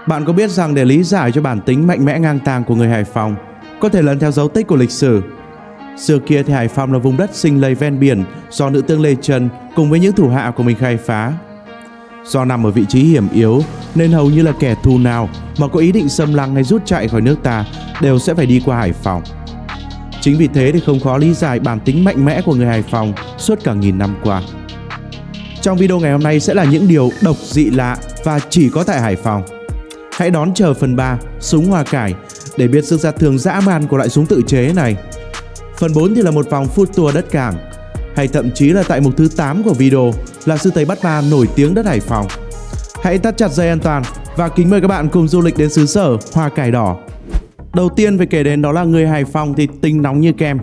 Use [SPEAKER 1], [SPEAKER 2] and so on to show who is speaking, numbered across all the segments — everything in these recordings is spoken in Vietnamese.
[SPEAKER 1] Bạn có biết rằng để lý giải cho bản tính mạnh mẽ ngang tàng của người Hải Phòng, có thể lần theo dấu tích của lịch sử. Xưa kia thì Hải Phòng là vùng đất sinh lầy ven biển do nữ tướng Lê Chân cùng với những thủ hạ của mình khai phá. Do nằm ở vị trí hiểm yếu nên hầu như là kẻ thù nào mà có ý định xâm lăng hay rút chạy khỏi nước ta đều sẽ phải đi qua Hải Phòng. Chính vì thế thì không khó lý giải bản tính mạnh mẽ của người Hải Phòng suốt cả nghìn năm qua. Trong video ngày hôm nay sẽ là những điều độc dị lạ và chỉ có tại Hải Phòng. Hãy đón chờ phần 3 súng hoa cải để biết sức sát thương dã man của loại súng tự chế này. Phần 4 thì là một vòng food tour đất cảng, hay thậm chí là tại mục thứ 8 của video là sư Tây Bắt Ma nổi tiếng đất Hải Phòng. Hãy thắt chặt dây an toàn và kính mời các bạn cùng du lịch đến xứ sở hoa cải đỏ. Đầu tiên phải kể đến đó là người Hải Phòng thì tính nóng như kem.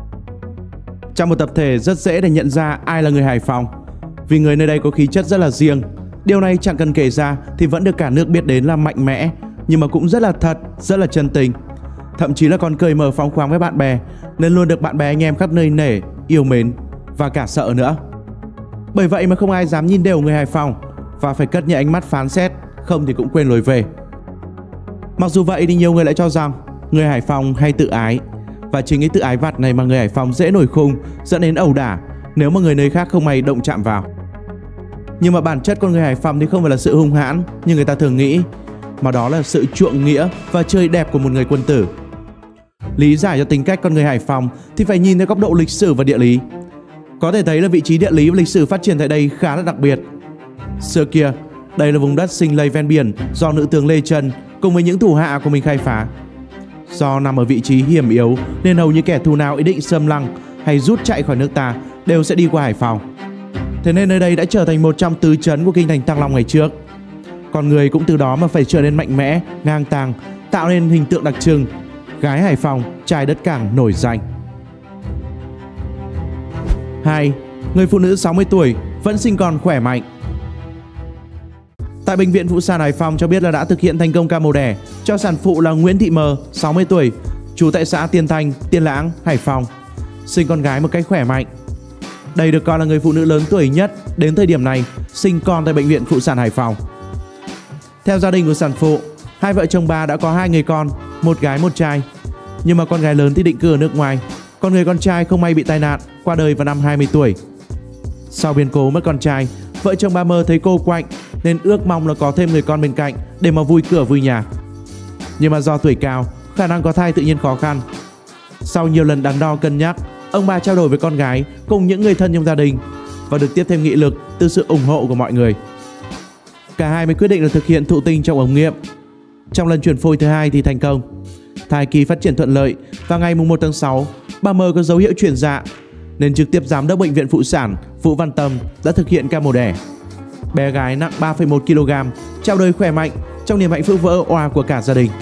[SPEAKER 1] Trong một tập thể rất dễ để nhận ra ai là người Hải Phòng, vì người nơi đây có khí chất rất là riêng. Điều này chẳng cần kể ra thì vẫn được cả nước biết đến là mạnh mẽ, nhưng mà cũng rất là thật, rất là chân tình. Thậm chí là còn cởi mở phóng khoáng với bạn bè, nên luôn được bạn bè anh em khắp nơi nể, yêu mến và cả sợ nữa. Bởi vậy mà không ai dám nhìn đều người Hải Phòng và phải cất những ánh mắt phán xét, không thì cũng quên lối về. Mặc dù vậy thì nhiều người lại cho rằng người Hải Phòng hay tự ái, và chính cái tự ái vặt này mà người Hải Phòng dễ nổi khùng, dẫn đến ẩu đả nếu mà người nơi khác không may động chạm vào. Nhưng mà bản chất con người Hải Phòng thì không phải là sự hung hãn như người ta thường nghĩ, mà đó là sự chuộng nghĩa và chơi đẹp của một người quân tử. Lý giải cho tính cách con người Hải Phòng thì phải nhìn theo góc độ lịch sử và địa lý. Có thể thấy là vị trí địa lý và lịch sử phát triển tại đây khá là đặc biệt. Xưa kia, đây là vùng đất sinh lầy ven biển do nữ tướng Lê Chân cùng với những thủ hạ của mình khai phá. Do nằm ở vị trí hiểm yếu nên hầu như kẻ thù nào ý định xâm lăng hay rút chạy khỏi nước ta đều sẽ đi qua Hải Phòng. Thế nên nơi đây đã trở thành một trong tứ trấn của kinh thành Thăng Long ngày trước. Con người cũng từ đó mà phải trở nên mạnh mẽ, ngang tàng, tạo nên hình tượng đặc trưng gái Hải Phòng, trai đất cảng nổi danh. 2. Người phụ nữ 60 tuổi vẫn sinh con khỏe mạnh. Tại Bệnh viện Phụ sản Hải Phòng cho biết là đã thực hiện thành công ca mổ đẻ cho sản phụ là Nguyễn Thị M, 60 tuổi, trú tại xã Tiên Thanh, Tiên Lãng, Hải Phòng, sinh con gái một cách khỏe mạnh. Đây được coi là người phụ nữ lớn tuổi nhất đến thời điểm này sinh con tại Bệnh viện Phụ sản Hải Phòng. Theo gia đình của sản phụ, hai vợ chồng bà đã có 2 người con, một gái một trai. Nhưng mà con gái lớn thì định cư ở nước ngoài, còn người con trai không may bị tai nạn, qua đời vào năm 20 tuổi. Sau biến cố mất con trai, vợ chồng bà Mơ thấy cô quạnh nên ước mong là có thêm người con bên cạnh để mà vui cửa vui nhà. Nhưng mà do tuổi cao, khả năng có thai tự nhiên khó khăn. Sau nhiều lần đắn đo cân nhắc, ông bà trao đổi với con gái cùng những người thân trong gia đình và được tiếp thêm nghị lực từ sự ủng hộ của mọi người. Cả hai mới quyết định là thực hiện thụ tinh trong ống nghiệm. Trong lần chuyển phôi thứ 2 thì thành công. Thai kỳ phát triển thuận lợi và ngày 1 tháng 6, bà Mơ có dấu hiệu chuyển dạ nên trực tiếp giám đốc Bệnh viện Phụ sản Vũ Văn Tâm đã thực hiện ca mổ đẻ. Bé gái nặng 3,1 kg, chào đời khỏe mạnh trong niềm hạnh phúc vỡ òa của cả gia đình.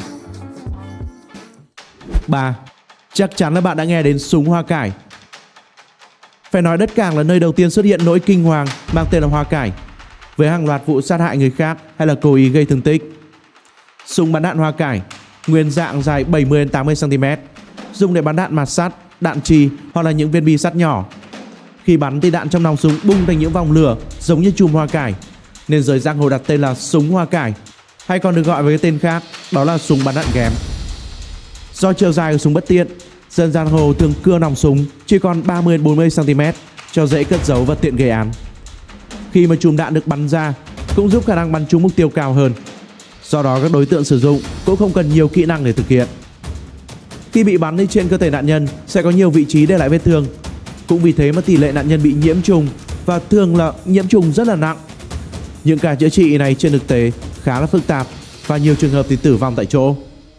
[SPEAKER 1] 3. Chắc chắn là bạn đã nghe đến súng hoa cải. Phải nói đất cảng là nơi đầu tiên xuất hiện nỗi kinh hoàng mang tên là hoa cải, với hàng loạt vụ sát hại người khác hay là cố ý gây thương tích. Súng bắn đạn hoa cải nguyên dạng dài 70-80 cm, dùng để bắn đạn mạt sắt, đạn trì hoặc là những viên bi sắt nhỏ. Khi bắn thì đạn trong nòng súng bung thành những vòng lửa giống như chùm hoa cải, nên giới giang hồ đặt tên là súng hoa cải, hay còn được gọi với cái tên khác đó là súng bắn đạn ghém. Do chiều dài của súng bất tiện, dân giang hồ thường cưa nòng súng chỉ còn 30-40 cm cho dễ cất giấu và tiện gây án. Khi mà chùm đạn được bắn ra cũng giúp khả năng bắn trúng mục tiêu cao hơn. Do đó các đối tượng sử dụng cũng không cần nhiều kỹ năng để thực hiện. Khi bị bắn thì trên cơ thể nạn nhân sẽ có nhiều vị trí để lại vết thương. Cũng vì thế mà tỷ lệ nạn nhân bị nhiễm trùng và thường là nhiễm trùng rất là nặng. Những ca chữa trị này trên thực tế khá là phức tạp và nhiều trường hợp thì tử vong tại chỗ.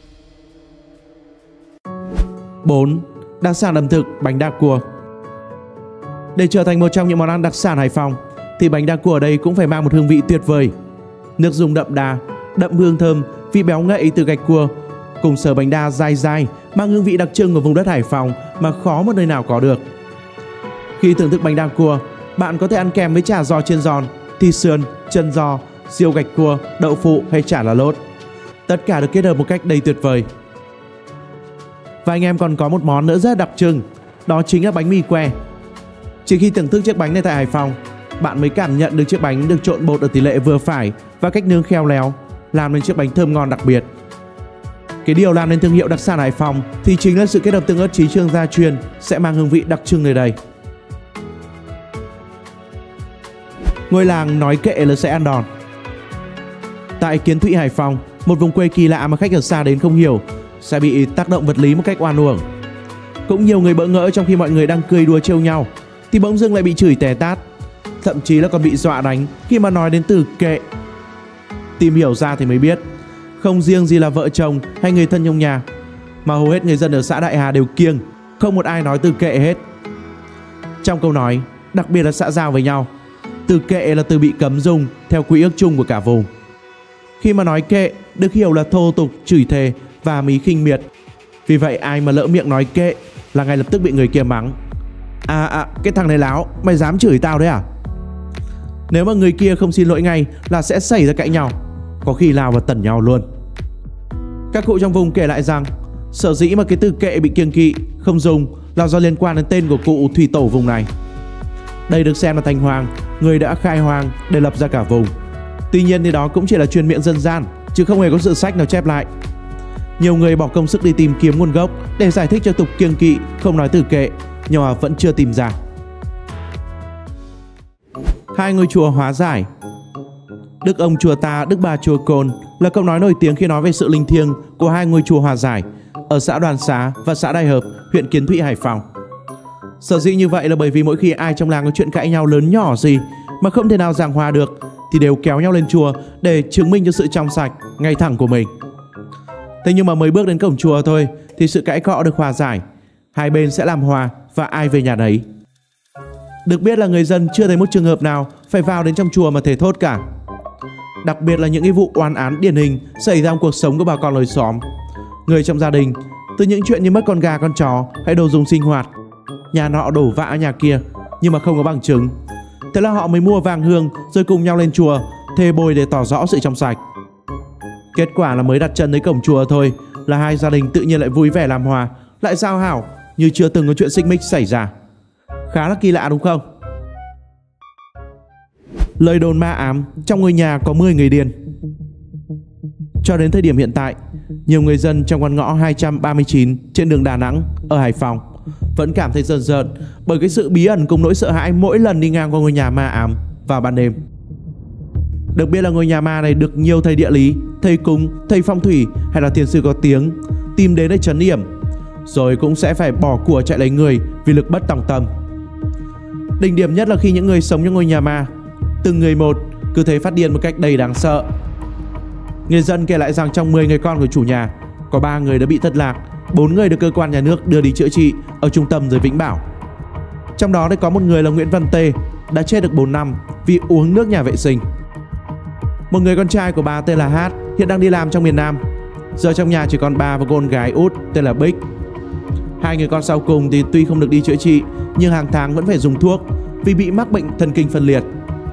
[SPEAKER 1] 4. Đặc sản ẩm thực bánh đa cua. Để trở thành một trong những món ăn đặc sản Hải Phòng thì bánh đa cua ở đây cũng phải mang một hương vị tuyệt vời. Nước dùng đậm đà, đậm hương thơm, vị béo ngậy từ gạch cua cùng sờ bánh đa dai dai mang hương vị đặc trưng của vùng đất Hải Phòng mà khó một nơi nào có được. Khi thưởng thức bánh đa cua, bạn có thể ăn kèm với chả giò chiên giòn, thịt sườn, chân giò, riêu gạch cua, đậu phụ hay chả lá lốt. Tất cả được kết hợp một cách đầy tuyệt vời. Và anh em còn có một món nữa rất đặc trưng, đó chính là bánh mì que. Chỉ khi thưởng thức chiếc bánh này tại Hải Phòng, bạn mới cảm nhận được chiếc bánh được trộn bột ở tỷ lệ vừa phải và cách nướng khéo léo, làm nên chiếc bánh thơm ngon đặc biệt. Cái điều làm nên thương hiệu đặc sản Hải Phòng thì chính là sự kết hợp tương ớt Chí Chương gia truyền sẽ mang hương vị đặc trưng nơi đây. Ngôi làng nói kệ là sẽ ăn đòn. Tại Kiến Thụy, Hải Phòng, một vùng quê kỳ lạ mà khách ở xa đến không hiểu sẽ bị tác động vật lý một cách oan uổng. Cũng nhiều người bỡ ngỡ trong khi mọi người đang cười đùa trêu nhau thì bỗng dưng lại bị chửi tè tát, thậm chí là còn bị dọa đánh khi mà nói đến từ kệ. Tìm hiểu ra thì mới biết, không riêng gì là vợ chồng hay người thân trong nhà, mà hầu hết người dân ở xã Đại Hà đều kiêng, không một ai nói từ kệ hết. Trong câu nói, đặc biệt là xã giao với nhau, từ kệ là từ bị cấm dùng theo quy ước chung của cả vùng. Khi mà nói kệ được hiểu là thô tục, chửi thề và mí khinh miệt. Vì vậy ai mà lỡ miệng nói kệ là ngay lập tức bị người kia mắng. Cái thằng này láo, mày dám chửi tao đấy à? Nếu mà người kia không xin lỗi ngay là sẽ xảy ra cãi nhau, có khi lao vào tẩn nhau luôn. Các cụ trong vùng kể lại rằng sở dĩ mà cái từ kệ bị kiêng kỵ, không dùng là do liên quan đến tên của cụ thủy tổ vùng này. Đây được xem là thành hoàng, người đã khai hoàng để lập ra cả vùng. Tuy nhiên thì đó cũng chỉ là truyền miệng dân gian, chứ không hề có sự sách nào chép lại. Nhiều người bỏ công sức đi tìm kiếm nguồn gốc để giải thích cho tục kiêng kỵ không nói từ kệ, nhưng mà vẫn chưa tìm ra. Hai ngôi chùa hóa giải. Đức ông chùa Ta, Đức bà chùa Cồn là câu nói nổi tiếng khi nói về sự linh thiêng của hai ngôi chùa hòa giải ở xã Đoàn Xá và xã Đại Hợp, huyện Kiến Thụy, Hải Phòng. Sở dĩ như vậy là bởi vì mỗi khi ai trong làng có chuyện cãi nhau lớn nhỏ gì mà không thể nào giảng hòa được thì đều kéo nhau lên chùa để chứng minh cho sự trong sạch, ngay thẳng của mình. Thế nhưng mà mới bước đến cổng chùa thôi thì sự cãi cọ được hòa giải, hai bên sẽ làm hòa và ai về nhà nấy. Được biết là người dân chưa thấy một trường hợp nào phải vào đến trong chùa mà thề thốt cả. Đặc biệt là những cái vụ oan án điển hình xảy ra trong cuộc sống của bà con lối xóm, người trong gia đình, từ những chuyện như mất con gà con chó hay đồ dùng sinh hoạt, nhà nọ đổ vạ nhà kia nhưng mà không có bằng chứng. Thế là họ mới mua vàng hương rồi cùng nhau lên chùa thề bồi để tỏ rõ sự trong sạch. Kết quả là mới đặt chân tới cổng chùa thôi là hai gia đình tự nhiên lại vui vẻ làm hòa, lại giao hảo như chưa từng có chuyện xích mích xảy ra. Khá là kỳ lạ đúng không? Lời đồn ma ám trong ngôi nhà có 10 người điên. Cho đến thời điểm hiện tại, nhiều người dân trong con ngõ 239 trên đường Đà Nẵng ở Hải Phòng vẫn cảm thấy rờn rợn bởi cái sự bí ẩn cùng nỗi sợ hãi mỗi lần đi ngang qua ngôi nhà ma ám vào ban đêm. Được biết là ngôi nhà ma này được nhiều thầy địa lý, thầy cúng, thầy phong thủy hay là thiền sư có tiếng tìm đến để trấn yểm, rồi cũng sẽ phải bỏ của chạy lấy người vì lực bất tòng tâm. Đỉnh điểm nhất là khi những người sống trong ngôi nhà ma, từng người một cứ thấy phát điên một cách đầy đáng sợ. Người dân kể lại rằng trong 10 người con của chủ nhà có 3 người đã bị thất lạc, 4 người được cơ quan nhà nước đưa đi chữa trị ở trung tâm dưới Vĩnh Bảo. Trong đó có một người là Nguyễn Văn Tê đã chết được 4 năm vì uống nước nhà vệ sinh. Một người con trai của bà tên là Hát hiện đang đi làm trong miền Nam. Giờ trong nhà chỉ còn bà và con gái út tên là Bích. Hai người con sau cùng thì tuy không được đi chữa trị nhưng hàng tháng vẫn phải dùng thuốc vì bị mắc bệnh thần kinh phân liệt.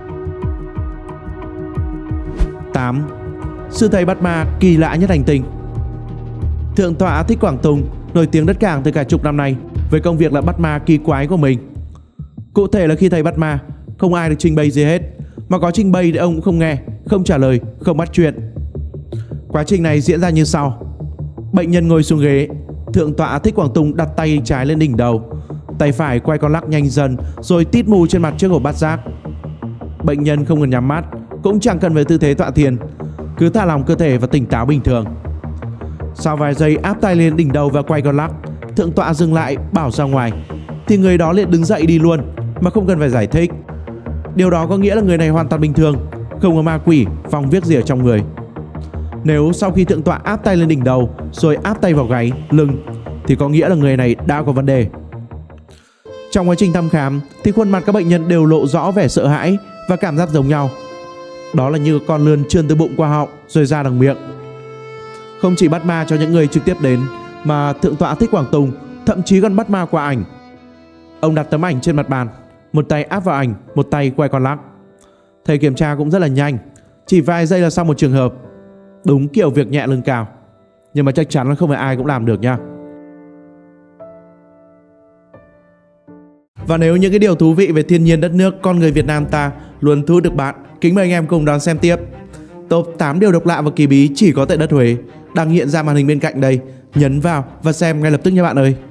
[SPEAKER 1] 8. Sư thầy bắt ma kỳ lạ nhất hành tinh. Thượng tọa Thích Quảng Tùng nổi tiếng đất cảng từ cả chục năm nay với công việc là bắt ma kỳ quái của mình. Cụ thể là khi thầy bắt ma, không ai được trình bày gì hết, mà có trình bày thì ông cũng không nghe, không trả lời, không bắt chuyện. Quá trình này diễn ra như sau. Bệnh nhân ngồi xuống ghế, Thượng tọa Thích Quảng Tùng đặt tay trái lên đỉnh đầu, tay phải quay con lắc nhanh dần rồi tít mù trên mặt trước hộp bát giác. Bệnh nhân không cần nhắm mắt, cũng chẳng cần về tư thế tọa thiền, cứ thả lỏng cơ thể và tỉnh táo bình thường. Sau vài giây áp tay lên đỉnh đầu và quay con lắc, thượng tọa dừng lại bảo ra ngoài, thì người đó liền đứng dậy đi luôn mà không cần phải giải thích. Điều đó có nghĩa là người này hoàn toàn bình thường, không có ma quỷ, phong viết gì ở trong người. Nếu sau khi thượng tọa áp tay lên đỉnh đầu rồi áp tay vào gáy, lưng thì có nghĩa là người này đã có vấn đề. Trong quá trình thăm khám thì khuôn mặt các bệnh nhân đều lộ rõ vẻ sợ hãi và cảm giác giống nhau. Đó là như con lươn trườn từ bụng qua họng rồi ra đằng miệng. Không chỉ bắt ma cho những người trực tiếp đến mà Thượng tọa Thích Quảng Tùng thậm chí còn bắt ma qua ảnh. Ông đặt tấm ảnh trên mặt bàn, một tay áp vào ảnh, một tay quay con lắc. Thầy kiểm tra cũng rất là nhanh, chỉ vài giây là xong một trường hợp. Đúng kiểu việc nhẹ lương cao, nhưng mà chắc chắn là không phải ai cũng làm được nha. Và nếu những cái điều thú vị về thiên nhiên đất nước, con người Việt Nam ta luôn thu hút được bạn, kính mời anh em cùng đón xem tiếp. Top 8 điều độc lạ và kỳ bí chỉ có tại đất Huế đang hiện ra màn hình bên cạnh đây. Nhấn vào và xem ngay lập tức nha bạn ơi.